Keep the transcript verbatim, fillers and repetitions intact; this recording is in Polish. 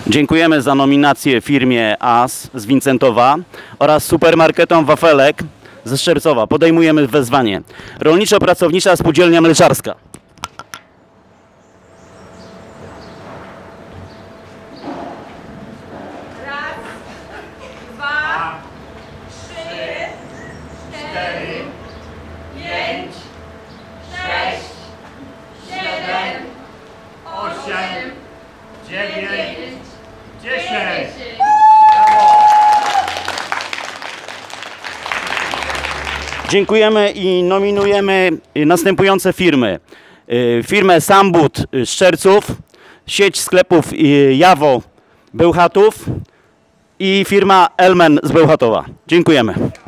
Dziękujemy za nominację firmie A S z Wincentowa oraz supermarketom Wafelek ze Szczercowa. Podejmujemy wezwanie. Rolniczo-Pracownicza Spółdzielnia Mleczarska. Raz, dwa, trzy, cztery, pięć, sześć, siedem, osiem, dziewięć, dziesięć. Dziękujemy i nominujemy następujące firmy. Firmę Sambut Szczerców, sieć sklepów Jawo Bełchatów i firma Elmen z Bełchatowa. Dziękujemy.